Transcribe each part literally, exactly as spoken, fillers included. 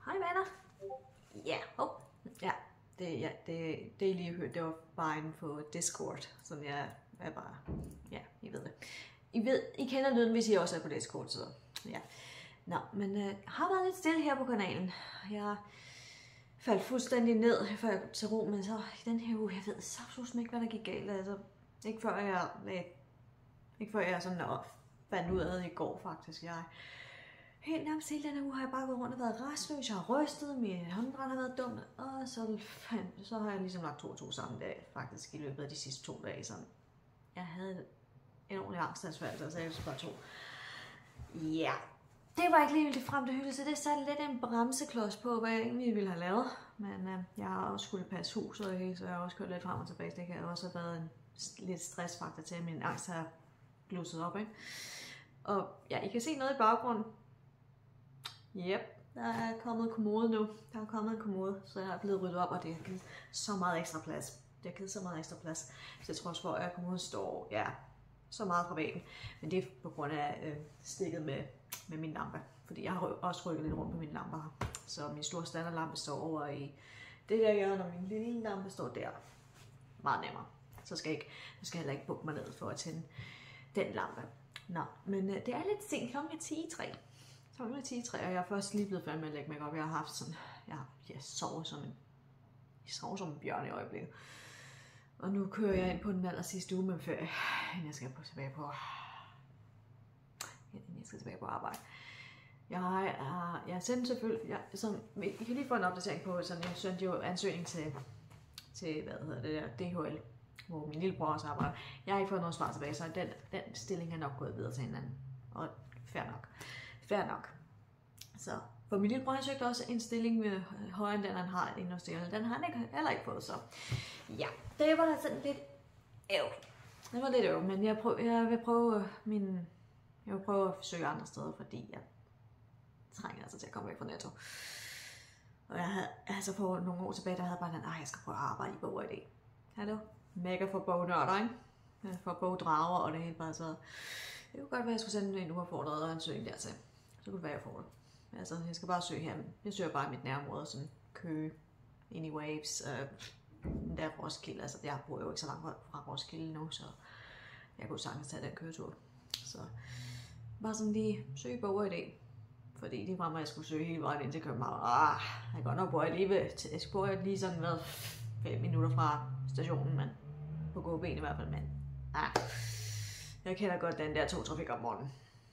Hej venner. Ja, oh. ja, det, ja det, det I lige har hørt, det var bare inde på Discord, så jeg er bare, ja, I ved det. I ved, I kender lyden, hvis I også er på Discord, så ja. Nå, men jeg øh, har været lidt stille her på kanalen. Jeg faldt fuldstændig ned, før jeg til ro, men så i den her uge, jeg ved saftsusme ikke, hvad der gik galt. Altså, ikke før jeg, ikke før jeg sådan op, fandt ud af det i går faktisk. Jeg helt nærmest hele den her uge har jeg bare gået rundt og været rastløs. Jeg har rystet, min håndbrænd har været dumt, og så, så har jeg ligesom lagt to og to sammen der, faktisk i løbet af de sidste to dage. Sådan. Jeg havde en ordentlig angstanfald, så jeg bare to. Ja, det var ikke lige vildt frem til hylde, så det satte lidt en bremseklods på, hvad jeg egentlig ville have lavet. Men øh, jeg har også skulle passe huset, okay, så jeg har også kørt lidt frem og tilbage. Det kan også have været en lidt stressfaktor til, at min angst har blusset op, ikke? Og ja, I kan se noget i baggrunden. Yep, der er kommet en kommode nu. Der er kommet en kommode, så jeg er blevet ryddet op, og det har givet så meget ekstra plads. Det har givet så meget ekstra plads. Så jeg tror også, hvor jeg kommoden står, ja, så meget fra væggen. Men det er på grund af øh, stikket med, med min lampe. Fordi jeg har også rykket lidt rundt på mine lamper her. Så min store standardlampe står over i det der hjørne, og min lille lampe står der. Meget nemmere. Så skal jeg, ikke, så skal jeg heller ikke bukke mig ned for at tænde den lampe. Nå, men øh, det er lidt sent. Klokken er ti i tre. Klokken er ti i tre, og jeg er først lige blevet færdig med at lægge mig op. Jeg har haft sådan, jeg, jeg sover som en, jeg sover som en bjørn i øjeblikket. Og nu kører jeg ind på den aller sidste uge med ferie, inden jeg skal på tilbage på, inden jeg skal tilbage på arbejde. Jeg har, jeg, jeg sendte selvfølgelig, jeg, sådan, I kan lige få en opdatering på, sådan, jeg sendte jo ansøgning til, til hvad hedder det der, D H L, hvor min lillebror også arbejder. Jeg har ikke fået noget svar tilbage, så den, den stilling er nok gået videre til hinanden. Og fair nok. Fair nok. Så, for min lillebror har søgt også en stilling med højere end den, han har inden hos D H L. Den har han ikke, heller ikke fået, så ja, det var da sådan lidt æv. Det var lidt æv, men jeg, prøv, jeg vil prøve min, jeg vil prøve at søge andre steder, fordi jeg trænger altså til at komme væk fra Netto. Og jeg havde, altså for nogle år tilbage, der havde bare den, at jeg skal prøve at arbejde i Bog og I D. Hallo? Mega for bognørder, ikke? For bogdrager og det hele bare så. Det kunne godt være, at jeg skulle sende en uaffordret ansøgning dertil. Så kunne det være, at jeg får det. Altså, jeg skal bare søge her. Jeg søger bare i mit nærområde, sådan Køge, ind i Waves, øh, den der Roskilde. Altså, jeg bor jo ikke så langt fra Roskilde nu, så jeg kunne sagtens tage den køretur. Så bare sådan lige søge Bog og I D. Fordi det var mig, at jeg skulle søge hele vejen ind til København. Ah, jeg kan godt nok bo lige ved. Jeg bor lige sådan med fem minutter fra stationen, men på gåben i hvert fald, men ah, jeg kender godt den der togtrafik om morgenen.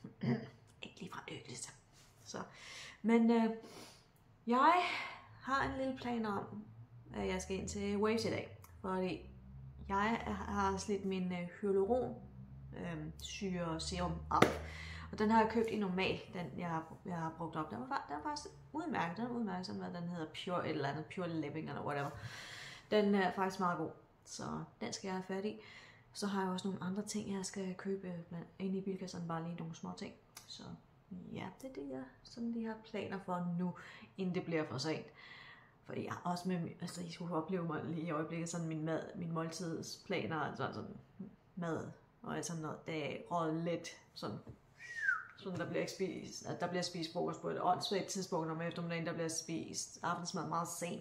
Ikke lige fra det hyggeligste. Så, men øh, jeg har en lille plan om, at jeg skal ind til Waves i dag, fordi jeg har slidt min øh, hyaluron øh, syre serum op. Og den har jeg købt i normal, den jeg har, jeg har brugt op. Den var, den var faktisk udmærket, den er udmærket, sådan hvad den hedder, Pure et eller andet, Pure Living eller whatever. Den er faktisk meget god, så den skal jeg have fat i. Så har jeg også nogle andre ting, jeg skal købe blandt, inde i bilkassen, bare lige nogle små ting. Så ja, det er det, jeg sådan lige har planer for nu, inden det bliver for sent. Fordi jeg har også med, altså I skulle opleve mig lige i øjeblikket, sådan min mad, min måltidsplaner, altså sådan mad og sådan noget, det er råd lidt sådan, sådan der bliver ikke spist, at der bliver spist frokost på et åndssvagt tidspunkt om eftermiddagen, der bliver spist aftensmad meget sent.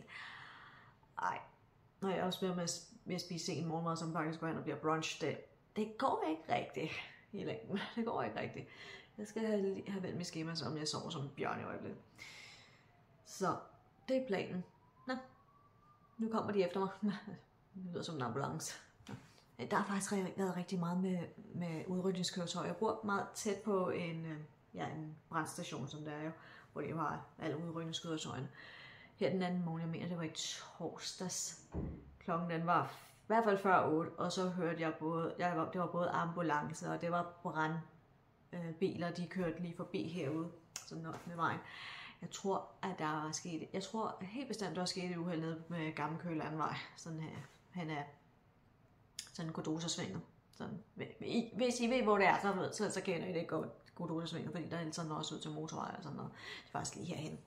Ej, når jeg også bliver med, med at spise sen morgenmad, som faktisk går hen og bliver brunch, det, det går ikke rigtigt i længden. Det går ikke rigtigt. Jeg skal have, have vendt mit schema, som jeg sover som en bjørn i øjeblikket. Så det er planen. Nå, nu kommer de efter mig. Det lyder som en ambulance. Der har faktisk været rigtig meget med, med udrykningskøretøj. Jeg bor meget tæt på en, ja, en brandstation, som der er jo, hvor de har alle udrykningskøretøjerne. Her den anden morgen, jeg mener, det var i torsdags. Klokken den var i hvert fald før otte, og så hørte jeg både, jeg var, det var både ambulance, og det var brandbiler, de kørte lige forbi herude, sådan med vejen. Jeg tror, at der var sket, jeg tror helt bestemt, der var sket et uheld nede med Gammel Køge Landvej, sådan her, han er sådan Godosasvinget. Sådan, hvis I ved, hvor det er, så, så, så kender I det ikke Godosasvinget, fordi der er sådan også ud til motorvej og sådan noget. Det er faktisk lige herhen.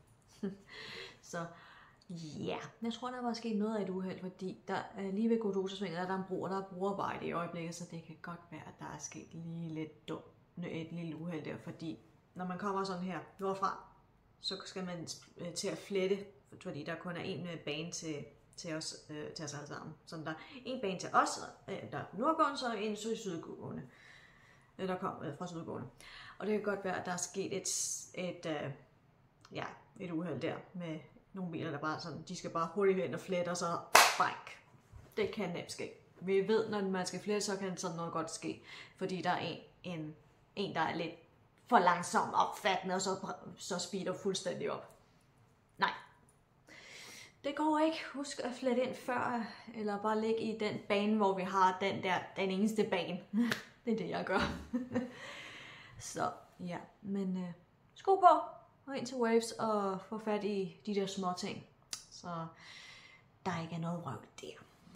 Så ja, jeg tror, der var sket noget af et uheld, fordi der lige ved Godosasvinget, der er der en bro, og der er broarbejde i øjeblikket, så det kan godt være, at der er sket lige lidt dumt, et lille uheld der, fordi når man kommer sådan her nordfra, så skal man øh, til at flette, fordi der kun er en øh, bane til, til, os, øh, til os alle sammen. Så der er en bane til os, øh, der er nordgående, så en til sydgående, øh, der kom øh, fra sydgående. Og det kan godt være, at der er sket et, et, øh, ja, et uheld der med nogle biler, der bare sådan, de skal bare hurtigt hen og flette, og så bank. Det kan nemt ske. Vi ved, når man skal flette, så kan sådan noget godt ske, fordi der er en, en, en der er lidt for langsomt opfattende, og så, så speeder fuldstændig op. Nej. Det går ikke. Husk at flette ind før, eller bare ligge i den bane, hvor vi har den der, den eneste bane. Det er det, jeg gør. Så ja, men øh, sko på, og ind til Waves, og få fat i de der små ting, så der ikke er noget røv der.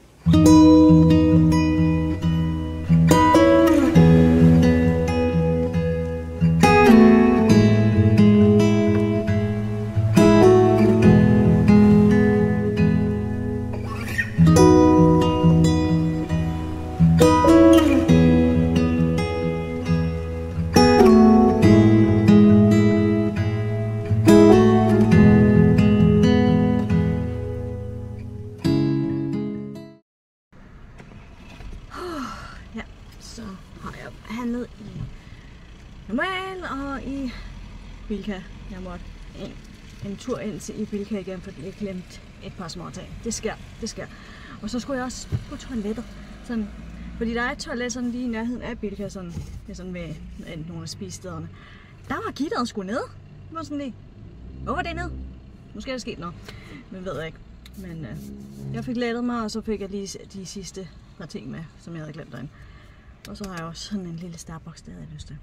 Bilka. Jeg måtte en, en tur ind til i Bilka igen, fordi jeg glemte et par små ting. Det sker, det sker. Og så skulle jeg også på toilettet. Sådan, fordi der er et toilet sådan lige i nærheden af Bilka, sådan, det er sådan ved nogle af spisestederne. Der var gitteret sgu nede. Det var sådan lige, hvor var det nede? Måske er der sket noget, men ved jeg ikke. Men øh, jeg fik lettet mig, og så fik jeg lige de sidste par ting med, som jeg havde glemt derinde. Og så har jeg også sådan en lille Starbucks, der havde jeg lyst til.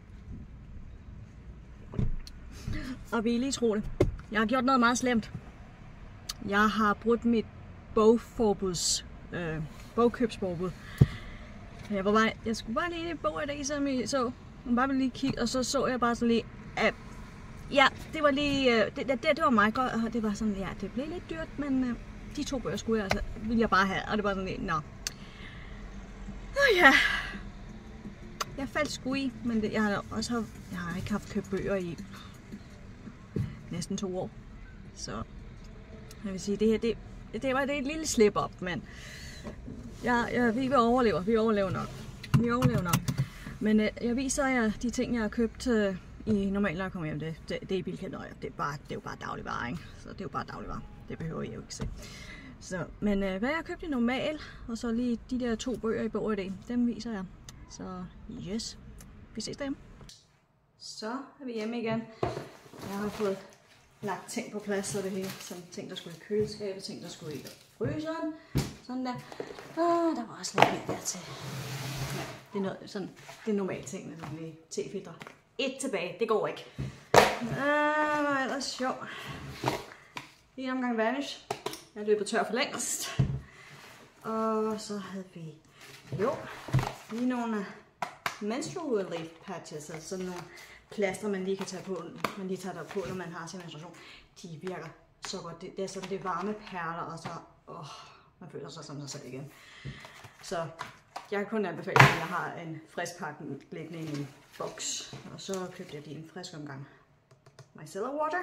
Og vi er lige tro det. Jeg har gjort noget meget slemt. Jeg har brudt mit bogforbuds, øh, bogkøbsforbud. Jeg var bare, jeg skulle bare lige i bog i dag, som I så. Jeg bare lige kigge, og så så jeg bare sådan lige, at ja, det var lige, det, det, det var meget godt, og det var sådan, ja, det blev lidt dyrt, men øh, de to bøger skulle jeg, altså, ville jeg bare have, og det var sådan lidt, nå. Og ja, jeg faldt sgu i, men det, jeg har også, jeg har ikke haft købt bøger i næsten to år, så jeg vil sige, det her, det, det var det et lille slip op, men ja, ja, vi overlever, vi overlever nok, vi overlever nok, men øh, jeg viser jer de ting, jeg har købt øh, i normalt, når jeg kommer hjem, det, det, det er i Bilka, nøje, det er bare, det er jo bare dagligvarer, ikke? Så det er jo bare dagligvarer, det behøver jeg jo ikke se. Så, men øh, hvad jeg har købt i normal, og så lige de der to bøger i bog i dag, dem viser jeg, så yes, vi ses derhjemme. Så er vi hjemme igen. Jeg har fået lagt ting på plads, og det hele. Sådan ting, der skulle i køleskabet, ting, der skulle i fryseren. Sådan der. Og der var også lidt mere der til. Ja, det er noget, sådan, det er normalt ting, når det bliver tefiltre. Et tilbage, det går ikke. Ah, hvor ellers sjov. Lige en omgang Vanish. Jeg løber tør for længst. Og så havde vi, jo, lige nogle menstrual relief patches, altså sådan nogle plaster, man lige kan tage på, man lige tager der på, når man har sin menstruation. De virker så godt. Det, det er sådan, det er varme perler, og så, åh, man føler sig som sig selv igen. Så jeg kan kun anbefale, at jeg har en frisk pakke liggende i min boks. Og så købte jeg lige en frisk omgang micellar water.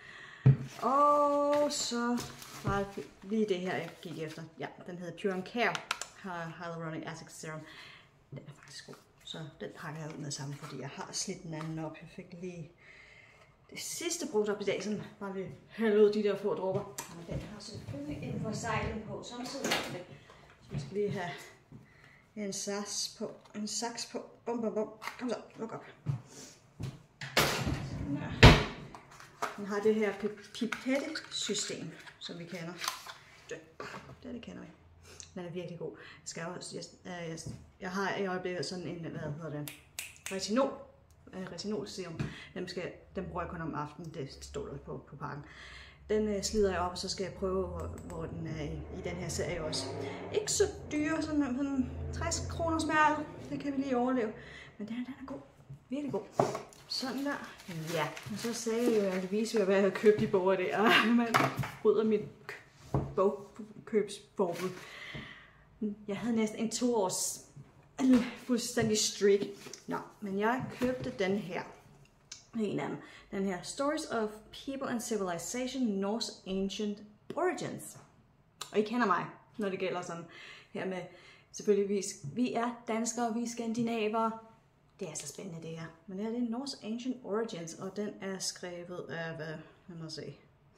Og så var det lige det her, jeg gik efter. Ja, den hedder Pure and Care Hyaluronic Acid Serum. Den er faktisk god. Så den pakker jeg ud med sammen, fordi jeg har slidt den anden op. Jeg fik lige det sidste brugt op i dag, sådan bare vi hælde ud de der få dråber. Og den har selvfølgelig en forsejling på, samtidig med det. Så vi skal lige have en saks på. En saks på. Bum, bum, bum. Kom så, luk op. Sådan der. Den har det her pipette-system, som vi kender. Det, det kender vi. Den er virkelig god. Jeg, skal også, jeg, jeg, jeg har i øjeblikket sådan en, hvad hedder det, retinol, uh, retinolserum. Den, skal, den bruger jeg kun om aftenen, det står der på, på pakken. Den uh, slider jeg op, og så skal jeg prøve, hvor, hvor den er i, i den her serie også. Ikke så dyre, sådan, sådan tres kroner smerte, det kan vi lige overleve. Men den, den er god, virkelig god. Sådan der. Ja, og så sagde jeg jo, at jeg ville vise, hvad jeg havde købt i boger der. Og man bryder mit bogkøbsforbud. Jeg havde næsten en to års fuldstændig streak. Nå, men jeg købte den her. En af dem. Den her Stories of People and Civilization, Norse Ancient Origins. Og I kender mig, når det gælder sådan her med, selvfølgelig vi, vi er danskere, vi er skandinavere. Det er så spændende det her. Men det her det er Norse Ancient Origins, og den er skrevet af, hvad, lad mig se.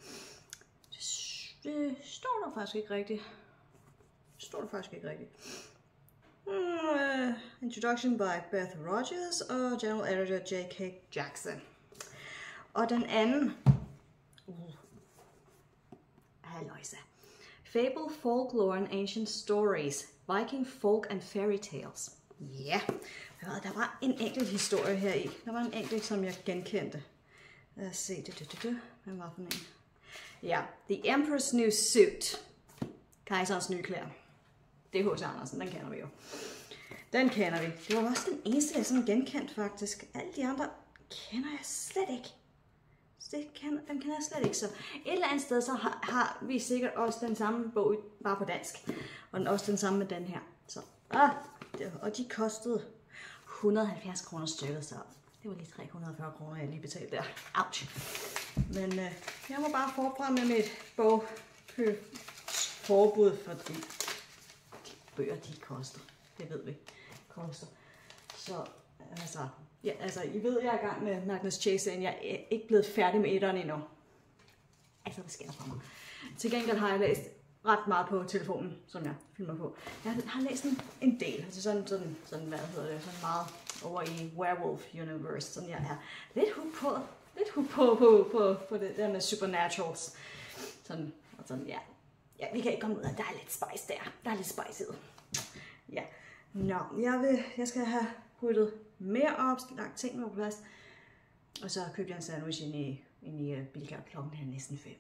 Det står der faktisk ikke rigtigt. Det står der faktisk ikke rigtigt. Uh, introduction by Beth Rogers og General Editor J K Jackson. Og den anden. Uh. Halløjsa. Fable, Folklore and Ancient Stories. Viking Folk and Fairy Tales. Ja, yeah. Der var en enkelt historie her i. Der var en enkelt, som jeg genkendte. Lad os se. Hvad var for en? Ja, The Emperor's New Suit. Kejserens nye klæder. Det er H C Andersen, den kender vi jo. Den kender vi. Det var også den eneste, jeg sådan genkendt faktisk. Alle de andre kender jeg slet ikke. Det kan, dem kender jeg slet ikke. Så et eller andet sted, så har, har vi sikkert også den samme bog, bare på dansk. Og den, også den samme med den her. Så, ah, det, og de kostede et hundrede og halvfjerds kroner stykket, så det var lige tre hundrede og fyrre kroner, jeg lige betalte der. Ouch. Men øh, jeg må bare forfra med mit bogforbud, fordi de bøger, de koster. Det ved vi, koster. Så altså, ja, altså, I ved, jeg er i gang med Magnus Chase, jeg er ikke blevet færdig med etteren endnu. Altså, hvad sker der for mig? Til gengæld har jeg læst ret meget på telefonen, som jeg filmer på. Jeg har læst en, en del, altså sådan, sådan, sådan, hvad hedder det, sådan meget over i Werewolf Universe, sådan jeg er lidt hooked på, lidt hooked på, på, på, på det der med Supernaturals. Sådan, og sådan, ja. Ja, vi kan ikke komme ud af, der er lidt spice der. Der er lidt spice i det. Ja. Nå, jeg, vil, jeg skal have ryddet mere op, lagt tingene på plads. Og så købte jeg en sandwich ind i, ind i uh, Bilka, klokken her næsten fem.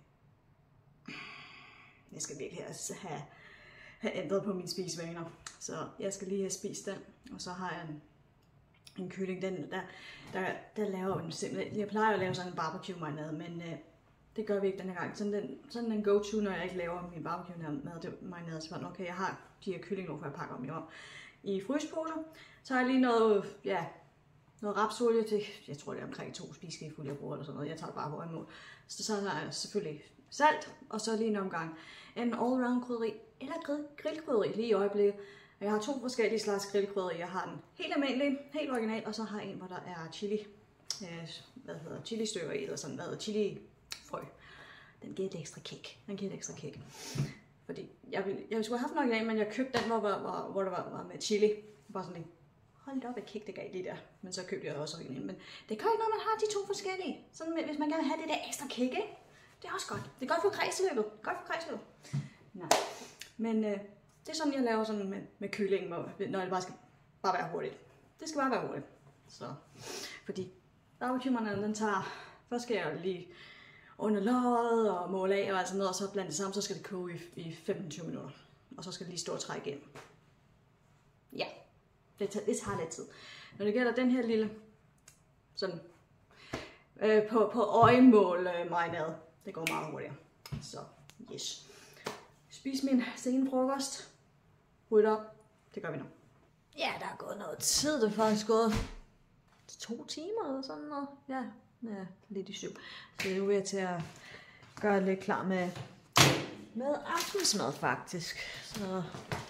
Jeg skal virkelig have, have ændret på mine spisevaner. Så jeg skal lige have spist den. Og så har jeg en, en kylling. Den, der, der, der laver en simpelthen... Jeg plejer at lave sådan en barbecue marinade, men uh, det gør vi ikke denne gang. Sådan den, sådan en go-to, når jeg ikke laver min barbecue marinade. Så okay, jeg har de her kyllinglåg, jeg pakker om i om. I fryseposer. Så har jeg lige noget, ja, noget rapsolie til, jeg tror det er omkring to spiseskefulde, jeg bruger eller sådan noget. Jeg tager bare hårdt imod. Så så har jeg selvfølgelig salt, og så lige en omgang en all-round krydderi, eller grillkrydderi lige i øjeblikket. Jeg har to forskellige slags grillkrydderi. Jeg har den helt almindelige, helt original, og så har jeg en, hvor der er chili, øh, hvad hedder chili stykker i, eller sådan, hvad hedder chili frø. Den giver et ekstra kick. Den giver et ekstra kick. Fordi jeg, ville, jeg skulle have haft nok af, men jeg købte den, hvor, hvor, hvor der var, var med chili. Bare sådan lidt, hold op, jeg kick, det gav lige der. Men så købte jeg også original. Men det gør ikke noget, man har de to forskellige. Sådan, hvis man gerne vil have det der ekstra kick, ikke? Det er også godt. Det er godt for kredsløbet. Godt for kredsløbet. Nej. Men øh, det er sådan, jeg laver sådan med, med kyllingen, når det bare skal bare være hurtigt. Det skal bare være hurtigt. Så, fordi barbecue-marineren, den tager, først skal jeg lige under låget og måle af og alt sådan noget, og så blande det sammen, så skal det koge i, i femten til tyve minutter. Og så skal det lige stå og trække ind. Ja, det tager, det tager lidt tid. Når det gælder den her lille, sådan, øh, på, på øjemål øh, marinade, det går meget hurtigere. Så, yes. Spis min sene frokost. Rydde op. Det gør vi nu. Ja, der er gået noget tid. Det er faktisk gået to timer eller sådan noget. Ja, ja lidt i syv. Så nu er jeg til at gøre lidt klar med, med aftensmad faktisk. Så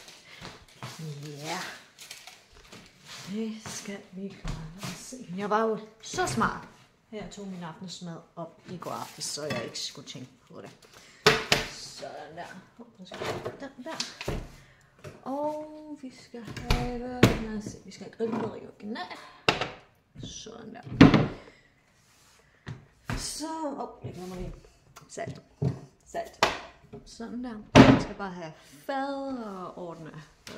ja, det skal vi klare. Se. Jeg var jo så smart. Her tog min aftensmad op i går aftes, så jeg ikke skulle tænke på det. Sådan der. Oh, den der. Og vi skal have, lad os se, vi skal have grillkrydderi original. Sådan der. Så, åh, oh, jeg glemmer lige. Salt. Salt. Sådan der. Jeg skal bare have fad og ordne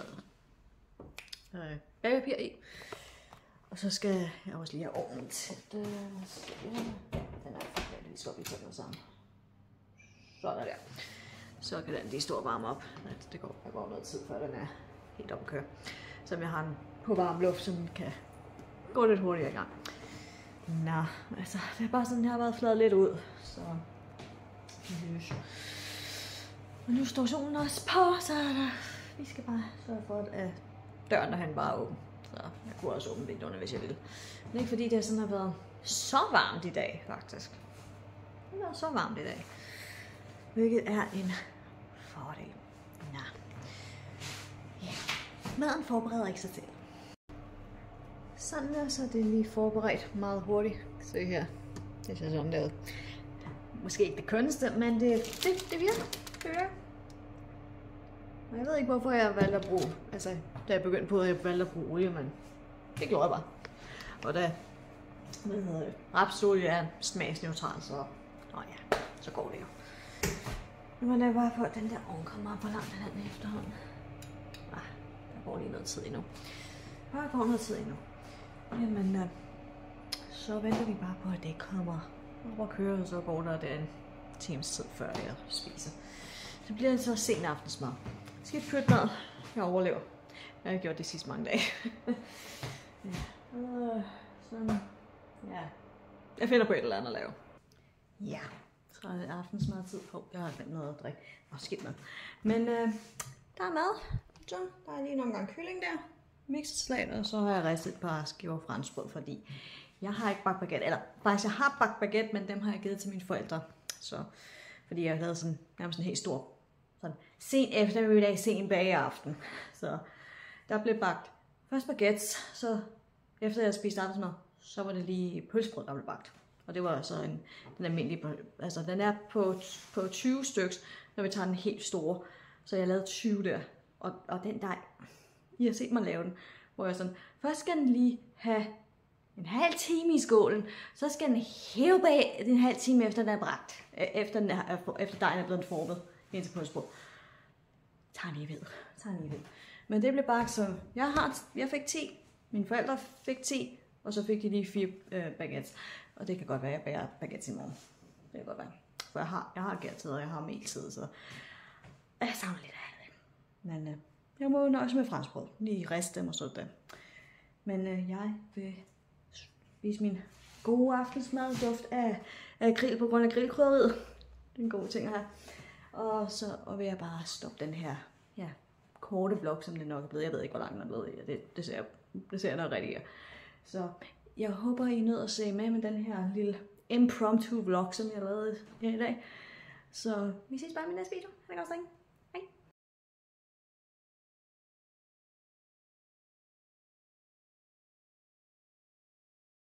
øh, bagepapir i. Og så skal jeg også lige have ovnen til det. Den er færdig, vi skal op i tænder sammen. Sådan der. Så kan den lige stå og varme op. Det går, der går noget tid, før den er helt op at køre. Så jeg har den på varm luft, så den kan gå lidt hurtigere i gang. Nå, altså, det er bare sådan, jeg har været fladet lidt ud. Så yes. Og nu står solen også på, så der, vi skal bare sørge for, at døren derhen bare er åben. Så jeg kunne også åbne vinduerne, hvis jeg ville. Men ikke fordi det sådan har været så varmt i dag, faktisk. Det var så varmt i dag. Hvilket er en fordel. Ja. Ja. Maden forbereder ikke sig til. Sådan der, så det er lige forberedt meget hurtigt. Se her. Det ser sådan der ud. Måske ikke det kønneste, men det, det, det virker. Det virker. Og jeg ved ikke, hvorfor jeg valgte at bruge, altså da jeg begyndte på, at jeg valgte at bruge olie, men det gjorde jeg bare. Og da, hvad hedder det, rapsolie er smagsneutral, så, nå ja, så går det jo. Nu må jeg bare få den der ovn kommer op, hvor langt er den efterhånden. Ah, der går lige noget tid endnu. Der går noget tid endnu. Jamen, øh, så venter vi bare på, at det kommer op og kører, og så går der den times tid, før jeg spiser. Det bliver så sen aftensmad. Skidt pyt mad. Jeg overlever. Jeg har gjort det sidste mange dage. Ja. Øh, sådan. Ja. Jeg finder på et eller andet at lave. Ja. Så er det aftensmadtid på. Jeg har glemt noget at drikke. Åh, skidt mad. Men øh, der er mad. Så der er lige nogle gange kylling der. Mixet salat, og så har jeg ristet et par skiver franskbrød, fordi jeg har ikke bagt baguette. Eller faktisk, jeg har bagt baguette, men dem har jeg givet til mine forældre. Så, fordi jeg har lavet sådan, nærmest en helt stor sådan sen eftermiddag, sen bageaften. Så der blev bagt først baguettes, så efter jeg spiste aftensmad, så var det lige pølsebrød, der blev bagt. Og det var så en, den almindelige, altså den er på, på tyve stykker, når vi tager den helt store. Så jeg lavede tyve der, og, og den dej, I har set mig lave den, hvor jeg sådan, først skal den lige have en halv time i skålen, så skal den hæve bag en halv time efter den er bragt, efter, den er, efter dejen er blevet formet ind til pølsebrød. Tag lige ved, tag lige ved. Men det blev bagt, så jeg, har, jeg fik ti, mine forældre fik ti, og så fik de lige fire øh, baguettes. Og det kan godt være, at jeg bager baguettes i morgen. Det kan godt være. For jeg har, jeg har gærtid, og jeg har meltid, så jeg savner lidt af det. Men øh, jeg må nøjes med franskbrød. Lige riste dem og sådan der. Men øh, jeg vil spise min gode aftensmad, duft af, af grill på grund af grillkrydderiet. Det er en god ting at have. Og så og vil jeg bare stoppe den her ja, korte vlog, som det nok er blevet. Jeg ved ikke, hvor lang den er blevet. Det, det, ser, det ser jeg nok rigtig her. Så jeg håber, I nød at se med med den her lille impromptu vlog, som jeg lavede her i dag. Så vi ses bare i min næste video. Ha' det godt, drenge.